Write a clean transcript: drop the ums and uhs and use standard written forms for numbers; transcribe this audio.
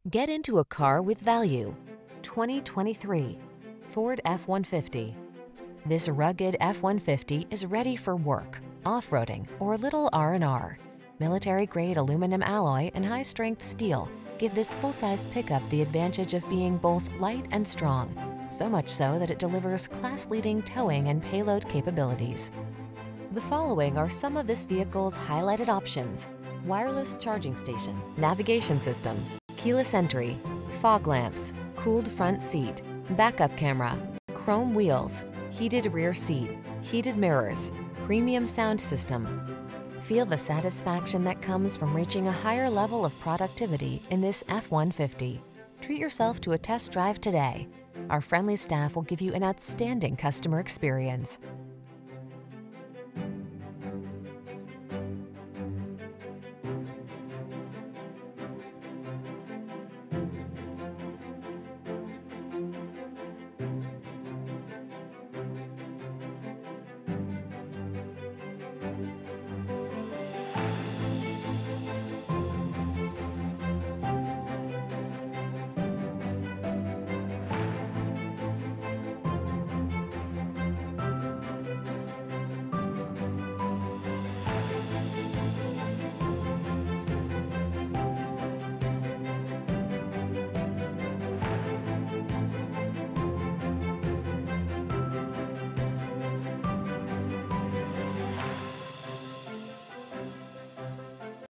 Get into a car with value. 2023 Ford F-150. This rugged F-150 is ready for work, off-roading, or a little R&R. Military-grade aluminum alloy and high-strength steel give this full-size pickup the advantage of being both light and strong, so much so that it delivers class-leading towing and payload capabilities. The following are some of this vehicle's highlighted options: wireless charging station, navigation system, keyless entry, fog lamps, cooled front seat, backup camera, chrome wheels, heated rear seat, heated mirrors, premium sound system. Feel the satisfaction that comes from reaching a higher level of productivity in this F-150. Treat yourself to a test drive today. Our friendly staff will give you an outstanding customer experience.